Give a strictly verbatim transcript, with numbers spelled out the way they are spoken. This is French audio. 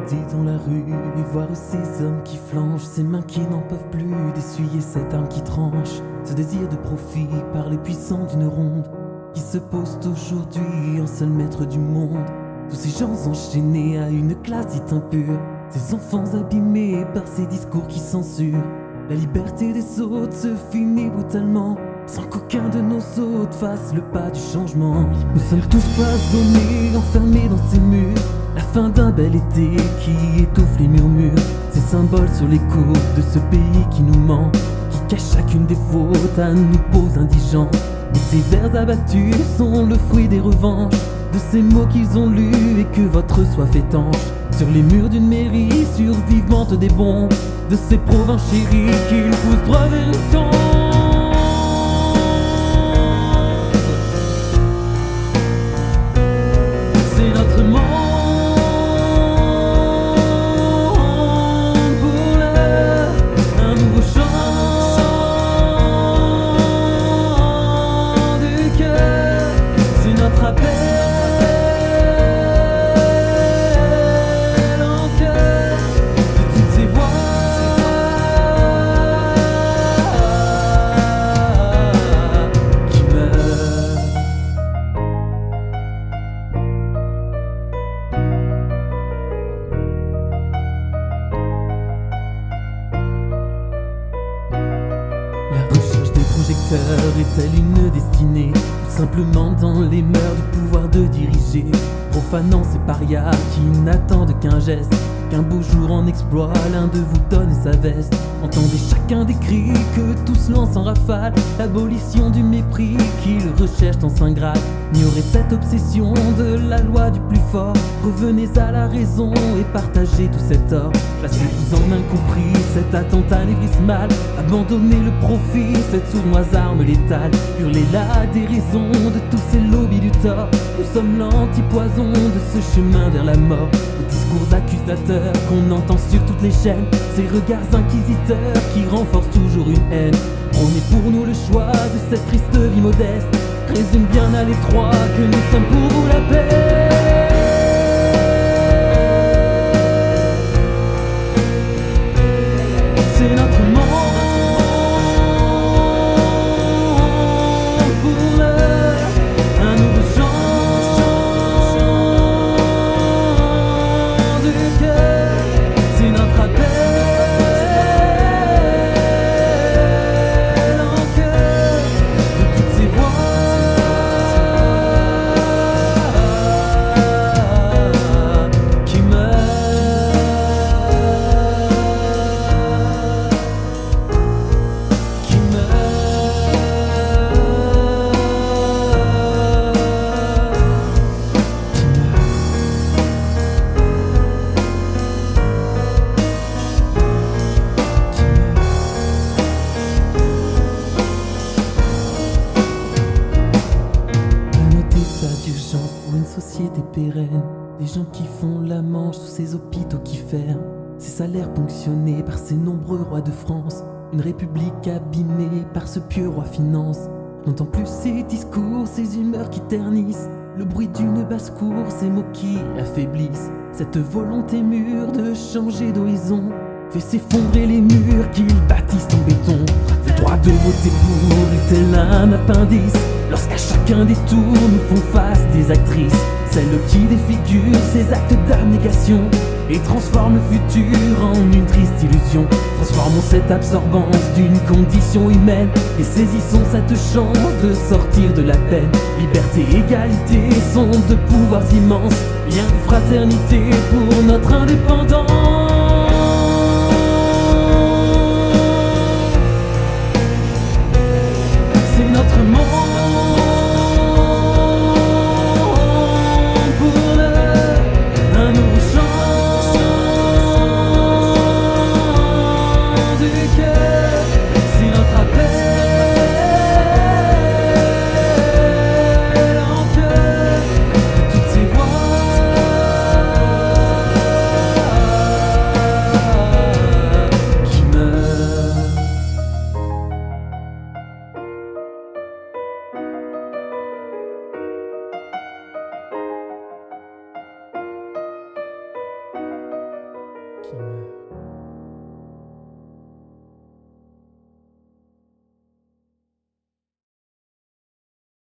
balader dans la rue et voir ces hommes qui flanchent, ces mains qui n'en peuvent plus d'essuyer cette arme qui tranche, ce désir de profit par les puissants d'une ronde qui se posent aujourd'hui en seul maître du monde. Tous ces gens enchaînés à une classe dite impure, ces enfants abîmés par ces discours qui censurent. La liberté des autres se finit brutalement sans qu'aucun de nos autres fasse le pas du changement. Nous sommes tous cloisonnés, enfermés dans ces murs, la fin d'un bel été qui étouffe les murmures. Ces symboles sur les côtes de ce pays qui nous ment, qui cache chacune des fautes à nous pauvres indigents. Et ces vers abattus sont le fruit des revanches, de ces mots qu'ils ont lus et que votre soif étanche. Sur les murs d'une mairie survivante des bombes, de ces provinces chéries qu'ils poussent droit vers le temps. C'est notre monde pour l'heure, un nouveau chant du cœur. C'est notre appel en cœur de toutes ces voix qui meurent. La recherche des projecteurs est-elle une destinée, tout simplement dans les mœurs du pouvoir de diriger, profanant ces parias qui n'attendent qu'un geste, qu'un beau jour en exploit l'un de vous donne sa veste. Entendez chacun des cris que tous lancent en rafale, l'abolition du mépris qu'ils recherchent en saint Graal. Ignorez cette obsession de la loi du plus fort, revenez à la raison et partagez tout cet or. Placez-vous en incompris cet attentat lévrismal, abandonnez le profit, cette sournoise arme létale. Hurlez la déraison de tous ces lobbies du tort, nous sommes l'antipoison de ce chemin vers la mort. Les discours accusateurs qu'on entend sur toutes les chaînes, ces regards inquisiteurs qui renforcent toujours une haine. Prenez pour nous le choix de cette triste vie modeste, résume bien à l'étroit que nous sommes pour vous la paix. C'est notre monde pour l'heure, un nouveau chant du cœur. C'est notre appel en cœur de toutes ces voix qui meurent. Pour une société pérenne, des gens qui font la manche sous ces hôpitaux qui ferment, ces salaires ponctionnés par ces nombreux rois de France, une république abîmée par ce pieux roi finance. N'entend plus ces discours, ces humeurs qui ternissent, le bruit d'une basse-cour, ces mots qui affaiblissent. Cette volonté mûre de changer d'horizon fait s'effondrer les murs qu'ils bâtissent en béton. Le droit de voter pour est-elle un appendice lorsqu'à chacun des tours nous font face des actrices, celles qui défigurent ces actes d'abnégation et transforment le futur en une triste illusion. Transformons cette absorbance d'une condition humaine et saisissons cette chance de sortir de la peine. Liberté, égalité sont deux pouvoirs immenses, lien de fraternité pour notre indépendance.